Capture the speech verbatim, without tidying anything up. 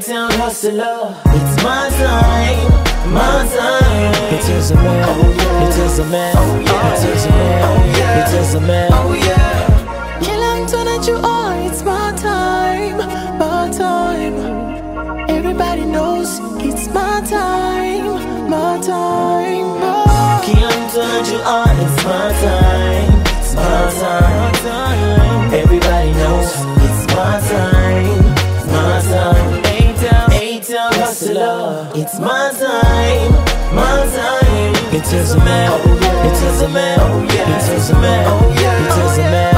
A-town hustler, it's my time, my time. It is a man, oh, yeah. It is a man, oh, yeah. It is a man, oh, yeah. It is a man, oh yeah. Kill him to that you are, it's my time, my time. Everybody knows it's my time, my time. Oh. Kill him to that you are, it's my time, it's my time. Everybody knows it's my time, it's my time. A-town, A-town hustler, it's my time, my time. It is a man, oh yeah. It is a man, oh yeah. It is a man, oh yeah. It is a man.